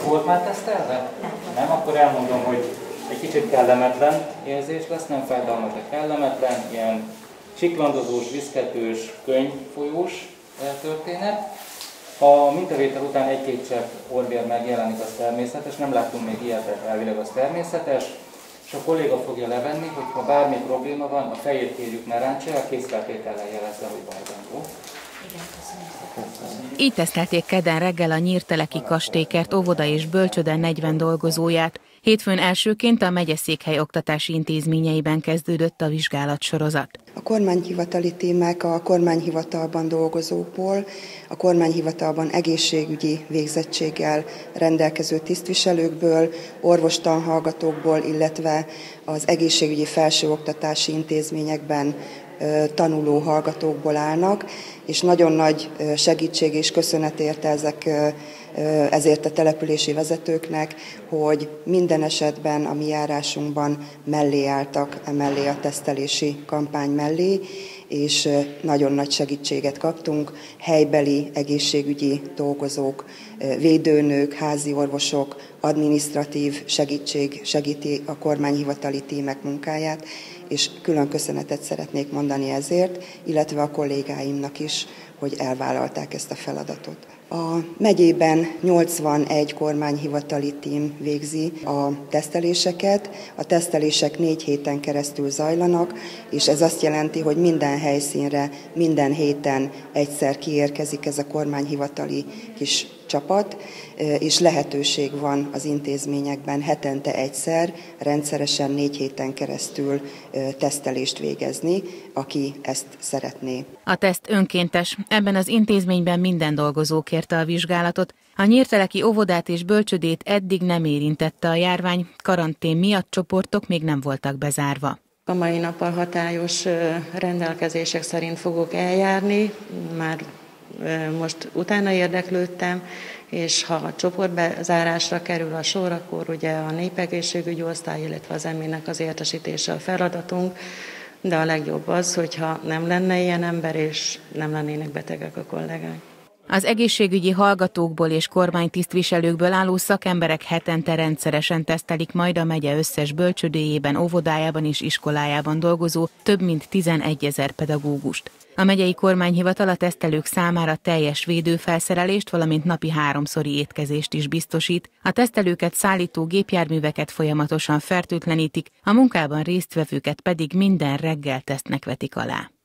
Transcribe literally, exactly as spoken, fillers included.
volt már tesztelve? Nem. Nem, akkor elmondom, hogy egy kicsit kellemetlen érzés lesz, nem fájdalmas, de kellemetlen, ilyen csiklandozós, viszketős, könyvfolyós történet. Ha mintavétel után egy-két csepp orvér megjelenik, az természetes, nem láttunk még ilyet, elvileg az természetes, és a kolléga fogja levenni, hogy ha bármi probléma van, a fejét kérjük ne rántsa, a készfeltétellel jelezze, hogy bajban. Így tesztelték kedden reggel a Nyírteleki Kastélykert óvoda és bölcsőde negyven dolgozóját. Hétfőn elsőként a megyeszékhely oktatási intézményeiben kezdődött a vizsgálatsorozat. A kormányhivatali témák a kormányhivatalban dolgozókból, a kormányhivatalban egészségügyi végzettséggel rendelkező tisztviselőkből, orvostanhallgatókból, illetve az egészségügyi felsőoktatási intézményekben tanuló hallgatókból állnak, és nagyon nagy segítség és köszönet érte ezek, ezért a települési vezetőknek, hogy minden esetben a mi járásunkban mellé álltak, emellé a tesztelési kampány mellé, és nagyon nagy segítséget kaptunk. Helybeli egészségügyi dolgozók, védőnők, házi orvosok, adminisztratív segítség segíti a kormányhivatali tímek munkáját, és külön köszönetet szeretnék mondani ezért, illetve a kollégáimnak is, hogy elvállalták ezt a feladatot. A megyében nyolcvanegy kormányhivatali tím végzi a teszteléseket. A tesztelések négy héten keresztül zajlanak, és ez azt jelenti, hogy minden helyszínre, minden héten egyszer kiérkezik ez a kormányhivatali kis csapat, és lehetőség van az intézményekben hetente egyszer, rendszeresen négy héten keresztül tesztelést végezni, aki ezt szeretné. A teszt önkéntes, ebben az intézményben minden dolgozó kérte a vizsgálatot. A nyírteleki óvodát és bölcsödét eddig nem érintette a járvány, karantén miatt csoportok még nem voltak bezárva. A mai nappal hatályos rendelkezések szerint fogok eljárni, már most utána érdeklődtem, és ha a csoportbezárásra kerül a sor, akkor ugye a népegészségügyi osztály, illetve az emének az értesítése a feladatunk, de a legjobb az, hogyha nem lenne ilyen ember, és nem lennének betegek a kollégák. Az egészségügyi hallgatókból és kormánytisztviselőkből álló szakemberek hetente rendszeresen tesztelik majd a megye összes bölcsődéjében, óvodájában és iskolájában dolgozó több mint tizenegyezer pedagógust. A megyei kormányhivatal a tesztelők számára teljes védőfelszerelést, valamint napi háromszori étkezést is biztosít. A tesztelőket szállító gépjárműveket folyamatosan fertőtlenítik, a munkában résztvevőket pedig minden reggel tesztnek vetik alá.